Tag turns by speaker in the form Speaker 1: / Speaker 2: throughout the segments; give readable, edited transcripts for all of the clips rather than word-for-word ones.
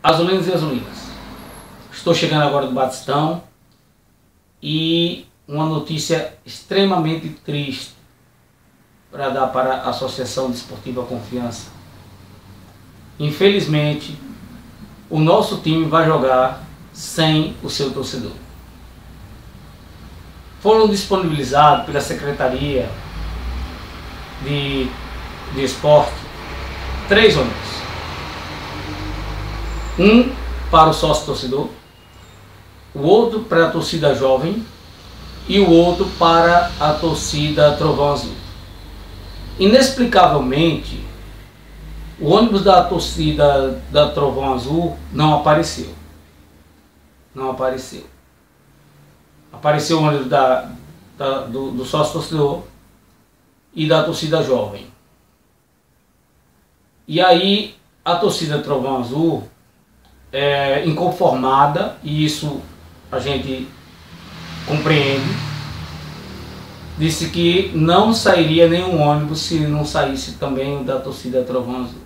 Speaker 1: Azulinos e azulinas, estou chegando agora do Batistão e uma notícia extremamente triste para dar para a Associação Desportiva Confiança. Infelizmente, o nosso time vai jogar sem o seu torcedor. Foram disponibilizados pela Secretaria de Esporte 3 ônibus. Um para o sócio torcedor, o outro para a torcida jovem e o outro para a torcida Trovão Azul. Inexplicavelmente, o ônibus da torcida da Trovão Azul não apareceu. Não apareceu. Apareceu o ônibus do sócio torcedor e da torcida jovem. E aí a torcida Trovão Azul, inconformada, e isso a gente compreende, disse que não sairia nenhum ônibus se não saísse também o da torcida Trovão Azul.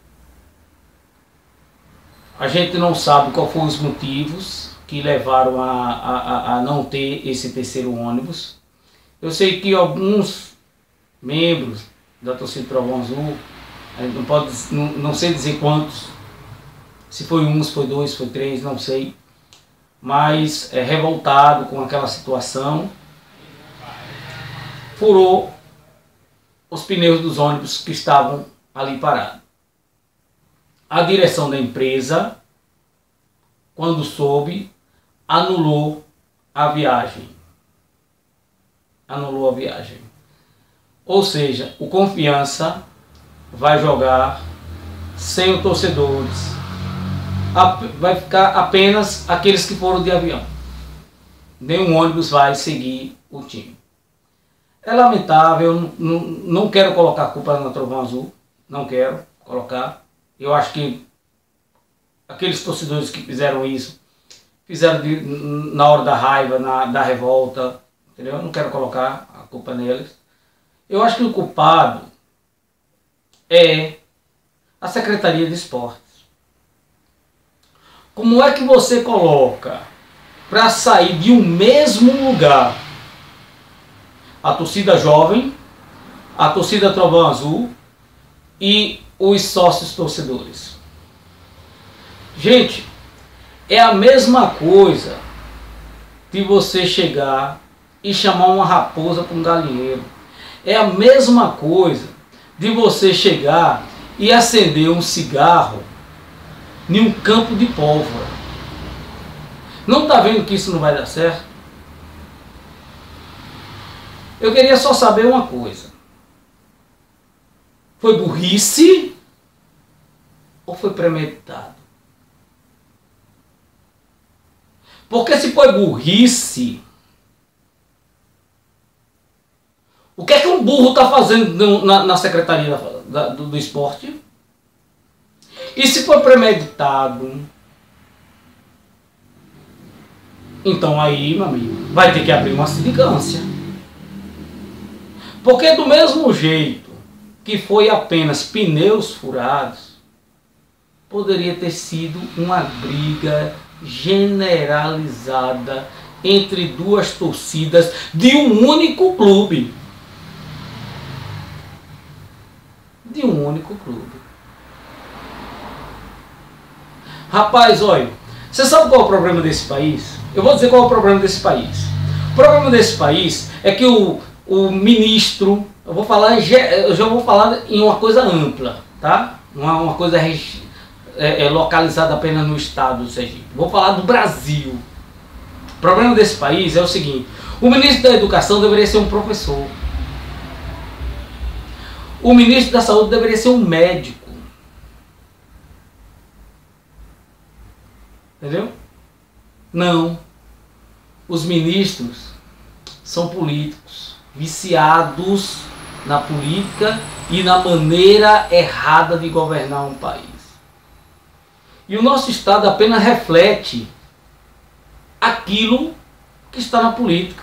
Speaker 1: A gente não sabe qual foram os motivos que levaram a não ter esse terceiro ônibus. Eu sei que alguns membros da torcida Trovão Azul, não sei dizer quantos, se foi um, se foi dois, se foi três, não sei, mas revoltado com aquela situação, furou os pneus dos ônibus que estavam ali parados. A direção da empresa, quando soube, anulou a viagem. Anulou a viagem. Ou seja, o Confiança vai jogar sem os torcedores. Vai ficar apenas aqueles que foram de avião. Nenhum ônibus vai seguir o time. É lamentável, não quero colocar a culpa na Trovão Azul, não quero colocar. Eu acho que aqueles torcedores que fizeram isso, fizeram na hora da raiva, da revolta, entendeu? Eu não quero colocar a culpa neles. Eu acho que o culpado é a Secretaria de Esportes. Como é que você coloca para sair de um mesmo lugar a torcida jovem, a torcida Trovão Azul e os sócios torcedores? Gente, é a mesma coisa de você chegar e chamar uma raposa para um galinheiro. É a mesma coisa de você chegar e acender um cigarro em um campo de pólvora. Não está vendo que isso não vai dar certo? Eu queria só saber uma coisa. Foi burrice ou foi premeditado? Porque se foi burrice, o que é que um burro está fazendo na Secretaria do Esporte? E se foi premeditado, então aí, meu amigo, vai ter que abrir uma sindicância. Porque do mesmo jeito que foi apenas pneus furados, poderia ter sido uma briga generalizada entre duas torcidas de um único clube. De um único clube. Rapaz, olha, você sabe qual é o problema desse país? Eu vou dizer qual é o problema desse país. O problema desse país é que o ministro, eu já vou falar em uma coisa ampla, tá? Uma coisa localizada apenas no estado do Sergipe. Vou falar do Brasil. O problema desse país é o seguinte: o ministro da Educação deveria ser um professor. O ministro da Saúde deveria ser um médico. Entendeu? Não. Os ministros são políticos, viciados na política e na maneira errada de governar um país. E o nosso Estado apenas reflete aquilo que está na política.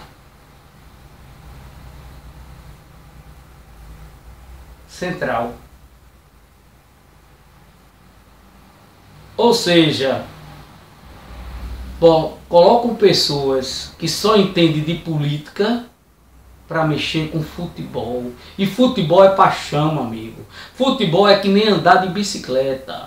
Speaker 1: Central. Ou seja, bom, colocam pessoas que só entendem de política para mexer com futebol. E futebol é paixão, meu amigo. Futebol é que nem andar de bicicleta.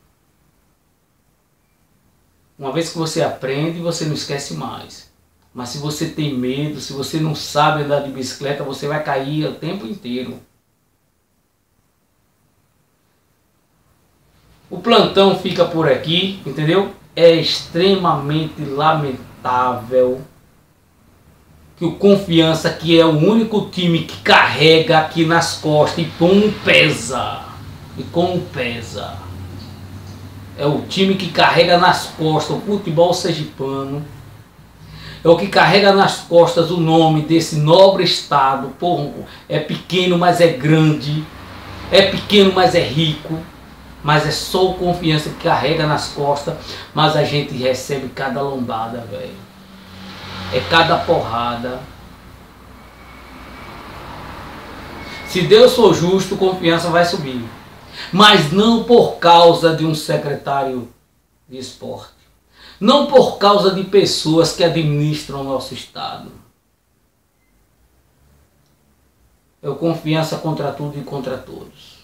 Speaker 1: Uma vez que você aprende, você não esquece mais. Mas se você tem medo, se você não sabe andar de bicicleta, você vai cair o tempo inteiro. O plantão fica por aqui, entendeu? É extremamente lamentável que o Confiança, que é o único time que carrega aqui nas costas e como pesa. E como pesa. É o time que carrega nas costas o futebol sergipano. É o que carrega nas costas o nome desse nobre estado. Pô, é pequeno, mas é grande. É pequeno, mas é rico. Mas é só o Confiança que carrega nas costas. Mas a gente recebe cada lombada, velho. É cada porrada. Se Deus for justo, Confiança vai subir. Mas não por causa de um secretário de esporte. Não por causa de pessoas que administram o nosso estado. É o Confiança contra tudo e contra todos.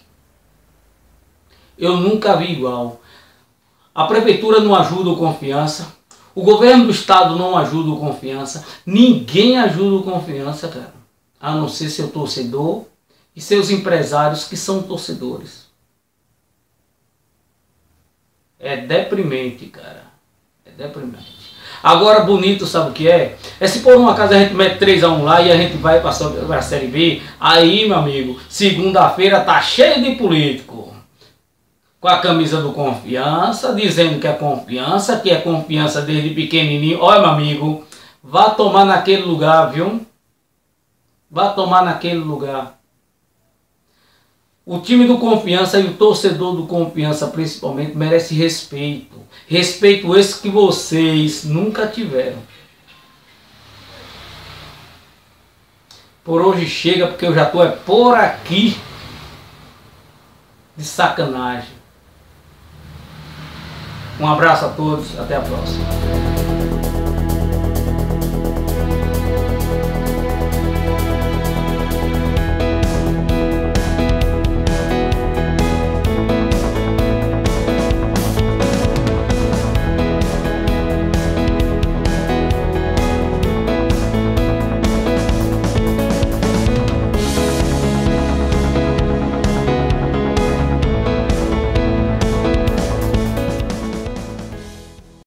Speaker 1: Eu nunca vi igual. A prefeitura não ajuda o Confiança. O governo do estado não ajuda o Confiança. Ninguém ajuda o Confiança, cara. A não ser seu torcedor e seus empresários que são torcedores. É deprimente, cara. É deprimente. Agora, bonito, sabe o que é? É se por uma casa a gente mete 3-1 lá e a gente vai para a Série B. Aí, meu amigo, segunda-feira tá cheio de político. Com a camisa do Confiança, dizendo que é Confiança desde pequenininho. Olha, meu amigo, vá tomar naquele lugar, viu? Vá tomar naquele lugar. O time do Confiança e o torcedor do Confiança, principalmente, merece respeito. Respeito esse que vocês nunca tiveram. Por hoje chega, porque eu já estou por aqui de sacanagem. Um abraço a todos, até a próxima.